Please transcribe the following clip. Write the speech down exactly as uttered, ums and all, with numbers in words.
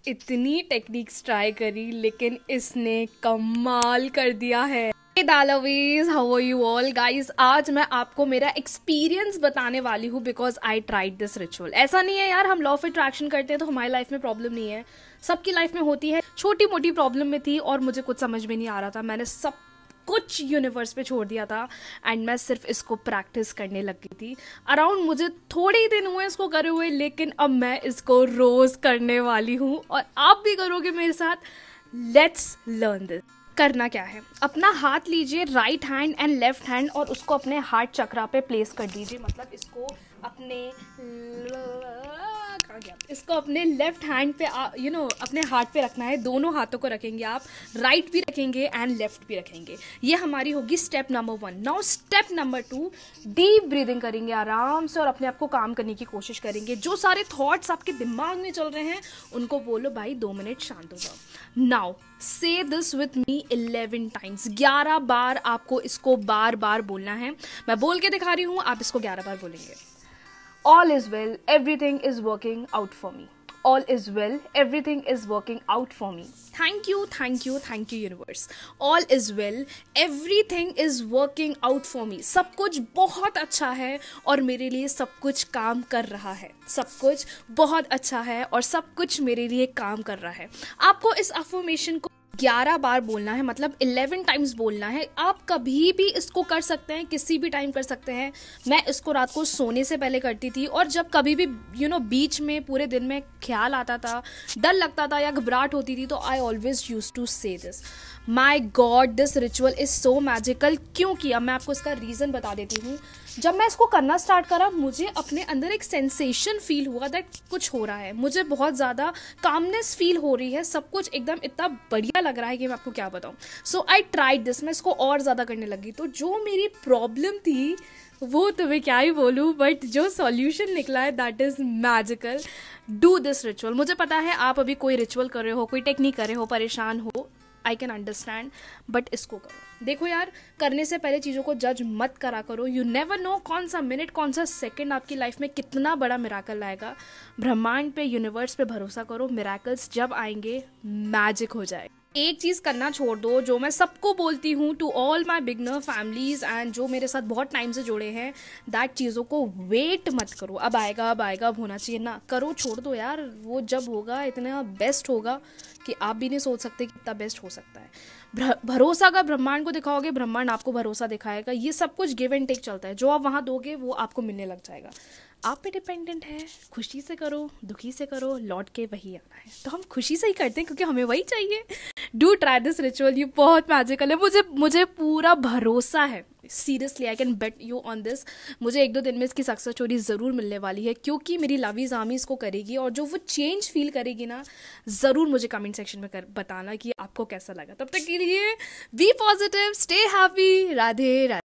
इतनी techniques try करी लेकिन इसने कमाल कर दिया है। दालवीज, how are you all guys. आज मैं आपको मेरा एक्सपीरियंस बताने वाली हूँ because I tried this ritual. ऐसा नहीं है यार हम लॉ ऑफ अट्रैक्शन करते हैं तो हमारी लाइफ में प्रॉब्लम नहीं है, सबकी लाइफ में होती है। छोटी मोटी प्रॉब्लम में थी और मुझे कुछ समझ में नहीं आ रहा था, मैंने सब कुछ यूनिवर्स पे छोड़ दिया था एंड मैं सिर्फ इसको प्रैक्टिस करने लग गई थी। अराउंड मुझे थोड़े ही दिन हुए इसको करे हुए, लेकिन अब मैं इसको रोज करने वाली हूँ और आप भी करोगे मेरे साथ। Let's learn this. करना क्या है, अपना हाथ लीजिए, right hand and left hand, और उसको अपने हार्ट चक्रा पे प्लेस कर दीजिए। मतलब इसको अपने कहाँ गया इसको अपने लेफ्ट हैंड पे यू नो अपने हार्ट पे रखना है। दोनों हाथों को रखेंगे आप, राइट भी रखेंगे एंड लेफ्ट भी रखेंगे। ये हमारी होगी step number one. Now step number two, deep breathing करेंगे आराम से और अपने आप को काम करने की कोशिश करेंगे। जो सारे थॉट्स आपके दिमाग में चल रहे हैं उनको बोलो भाई दो मिनट शांत हो जाओ। Now say this with me eleven times. ग्यारह बार आपको इसको बार बार बोलना है। मैं बोल के दिखा रही हूँ, आप इसको ग्यारह बार बोलेंगे। All is well, everything is working out for me. All is well, everything is working out for me. Thank you, thank you, thank you universe. All is well, everything is working out for me. सब कुछ बहुत अच्छा है और मेरे लिए सब कुछ काम कर रहा है। सब कुछ बहुत अच्छा है और सब कुछ मेरे लिए काम कर रहा है। आपको इस अफर्मेशन को ग्यारह बार बोलना है, मतलब इलेवन टाइम्स बोलना है। आप कभी भी इसको कर सकते हैं, किसी भी टाइम कर सकते हैं। मैं इसको रात को सोने से पहले करती थी और जब कभी भी यू नो बीच में पूरे दिन में ख्याल आता था, डर लगता था या घबराहट होती थी, तो I always use to say this. My God, this ritual is so magical. क्यों किया, मैं आपको इसका रीज़न बता देती हूँ। जब मैं इसको करना स्टार्ट करा मुझे अपने अंदर एक सेंसेशन फील हुआ दैट कुछ हो रहा है, मुझे बहुत ज़्यादा कामनेस फील हो रही है, सब कुछ एकदम इतना बढ़िया लग रहा है कि मैं आपको क्या बताऊँ। सो आई ट्राइड दिस, मैं इसको और ज़्यादा करने लगी। तो जो मेरी प्रॉब्लम थी वो तो मैं क्या ही बोलूँ, बट जो सॉल्यूशन निकला है that is magical. Do this ritual. मुझे पता है आप अभी कोई रिचुअल कर रहे हो, कोई टेक्निक कर रहे हो, परेशान हो, आई कैन अंडरस्टैंड, बट इसको करो। देखो यार, करने से पहले चीज़ों को जज मत करा करो। यू नेवर नो कौन सा मिनट, कौन सा सेकंड आपकी लाइफ में कितना बड़ा मिराकल लाएगा। ब्रह्मांड पे, यूनिवर्स पे भरोसा करो, मिराकल्स जब आएंगे मैजिक हो जाए। एक चीज़ करना छोड़ दो जो मैं सबको बोलती हूँ, to all my beginner families and जो मेरे साथ बहुत टाइम से जुड़े हैं, दैट चीज़ों को वेट मत करो। अब आएगा अब आएगा अब होना चाहिए ना, करो, छोड़ दो यार। वो जब होगा इतना बेस्ट होगा कि आप भी नहीं सोच सकते कि इतना बेस्ट हो सकता है। भरोसा अगर ब्रह्मांड को दिखाओगे, ब्रह्मांड आपको भरोसा दिखाएगा। ये सब कुछ गिव एंड टेक चलता है, जो आप वहाँ दोगे वो आपको मिलने लग जाएगा। आप पे डिपेंडेंट है, खुशी से करो, दुखी से करो, लौट के वही आना है। तो हम खुशी से ही करते हैं क्योंकि हमें वही चाहिए। डू ट्राई दिस रिचुअल, ये बहुत मैजिकल है। मुझे मुझे पूरा भरोसा है, seriously I can bet you on this. मुझे एक दो दिन में इसकी सक्सेस स्टोरी ज़रूर मिलने वाली है क्योंकि मेरी लवीज आर्मी इसको करेगी और जो वो चेंज फील करेगी ना, ज़रूर मुझे कमेंट सेक्शन में कर बताना कि आपको कैसा लगा। तब तक के लिए be positive, stay happy, Radhe Radhe.